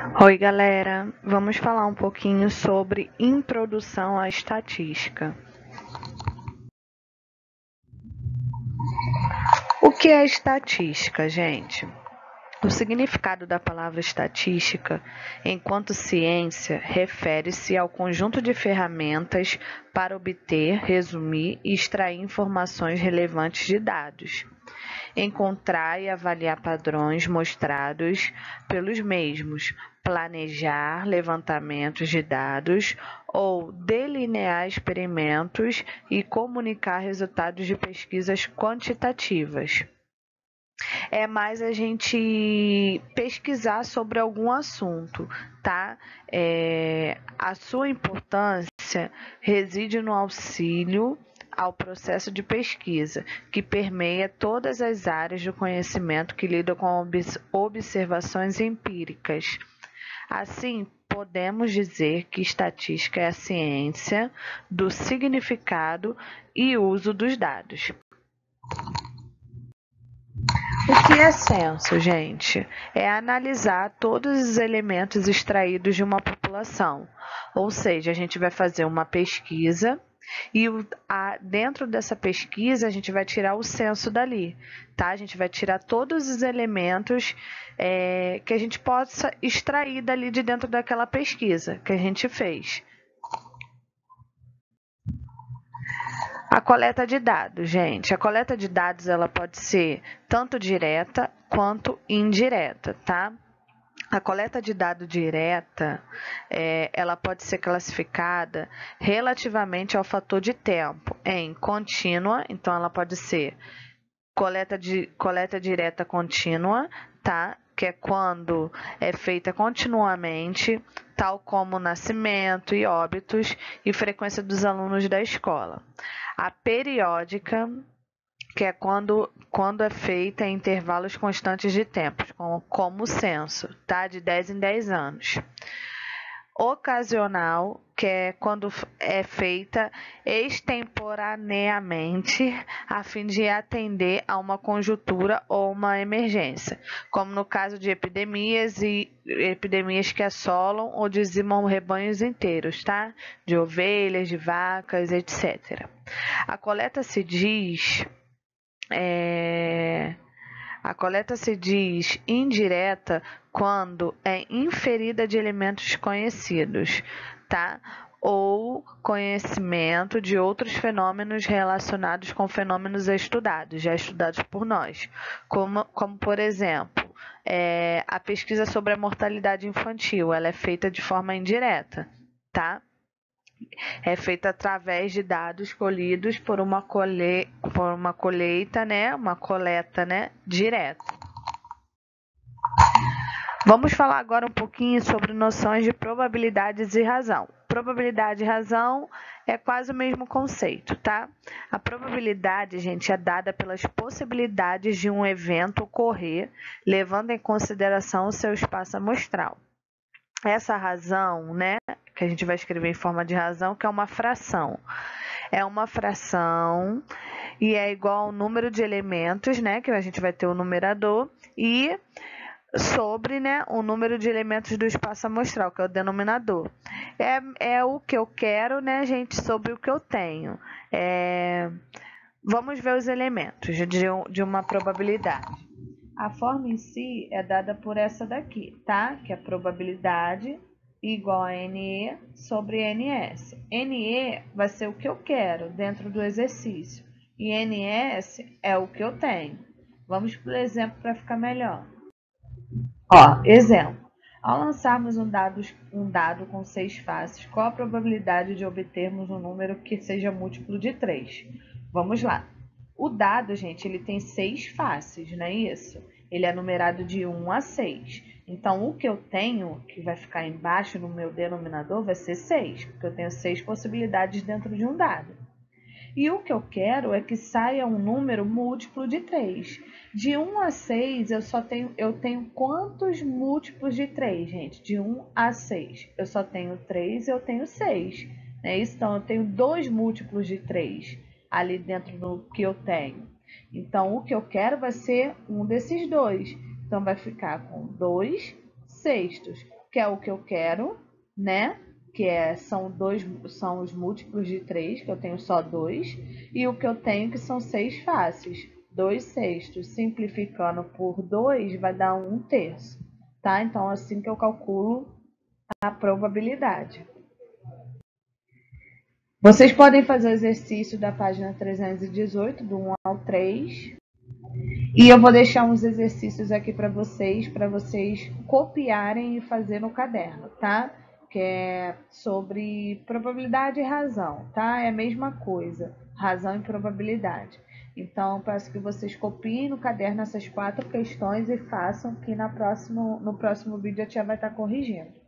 Oi, galera. Vamos falar um pouquinho sobre introdução à estatística. O que é estatística, gente? O significado da palavra estatística, enquanto ciência, refere-se ao conjunto de ferramentas para obter, resumir e extrair informações relevantes de dados, encontrar e avaliar padrões mostrados pelos mesmos, planejar levantamentos de dados ou delinear experimentos e comunicar resultados de pesquisas quantitativas. É mais a gente pesquisar sobre algum assunto, tá? A sua importância reside no auxílio ao processo de pesquisa, que permeia todas as áreas do conhecimento que lidam com observações empíricas. Assim, podemos dizer que estatística é a ciência do significado e uso dos dados. O que é censo, gente? É analisar todos os elementos extraídos de uma população. Ou seja, a gente vai fazer uma pesquisa e dentro dessa pesquisa a gente vai tirar o censo dali, tá? A gente vai tirar todos os elementos que a gente possa extrair dali de dentro daquela pesquisa que a gente fez. A coleta de dados, gente. A coleta de dados ela pode ser tanto direta quanto indireta, tá? A coleta de dados direta, ela pode ser classificada relativamente ao fator de tempo em contínua, então ela pode ser coleta direta contínua, tá? Que é quando é feita continuamente, tal como nascimento e óbitos e frequência dos alunos da escola. A periódica, que é quando é feita em intervalos constantes de tempo, como o censo, tá? De 10 em 10 anos. Ocasional, que é quando é feita extemporaneamente, a fim de atender a uma conjuntura ou uma emergência, como no caso de epidemias que assolam ou dizimam rebanhos inteiros, tá? De ovelhas, de vacas, etc. A coleta se diz indireta quando é inferida de elementos conhecidos, tá? Ou conhecimento de outros fenômenos relacionados com fenômenos já estudados por nós, como por exemplo, a pesquisa sobre a mortalidade infantil, ela é feita de forma indireta, tá? É feita através de dados colhidos por uma colheita, né? Uma coleta, né? Direta. Vamos falar agora um pouquinho sobre noções de probabilidades e razão. Probabilidade e razão é quase o mesmo conceito, tá? A probabilidade, gente, é dada pelas possibilidades de um evento ocorrer, levando em consideração o seu espaço amostral. Essa razão, né, que a gente vai escrever em forma de razão, que é uma fração. É uma fração e é igual ao número de elementos, né, que a gente vai ter o numerador, e sobre, né, o número de elementos do espaço amostral, que é o denominador. É o que eu quero, né, gente, sobre o que eu tenho. Vamos ver os elementos de uma probabilidade. A forma em si é dada por essa daqui, tá? Que é a probabilidade igual a NE sobre NS. NE vai ser o que eu quero dentro do exercício e NS é o que eu tenho. Vamos para o exemplo para ficar melhor. Ó, exemplo. Ao lançarmos um dado com 6 faces, qual a probabilidade de obtermos um número que seja múltiplo de 3? Vamos lá. O dado, gente, ele tem 6 faces, não é isso? Ele é numerado de 1 a 6. Então, o que eu tenho, que vai ficar embaixo no meu denominador, vai ser 6, porque eu tenho 6 possibilidades dentro de um dado. E o que eu quero é que saia um número múltiplo de 3. De 1 a 6, eu tenho quantos múltiplos de 3, gente? De 1 a 6. Eu só tenho 3 e eu tenho 6. Né? Então, eu tenho 2 múltiplos de 3 ali dentro do que eu tenho. Então, o que eu quero vai ser um desses dois. Então, vai ficar com 2 sextos. que é o que eu quero, né? São os múltiplos de 3, que eu tenho só 2, e o que eu tenho que são 6 fáceis. 2/6, simplificando por 2 vai dar 1/3, tá? Então, assim que eu calculo a probabilidade. Vocês podem fazer o exercício da página 318, do 1 ao 3. E eu vou deixar uns exercícios aqui para vocês copiarem e fazer no caderno, tá? Que é sobre probabilidade e razão, tá? É a mesma coisa, razão e probabilidade. Então, peço que vocês copiem no caderno essas 4 questões e façam, que no próximo vídeo a tia vai estar corrigindo.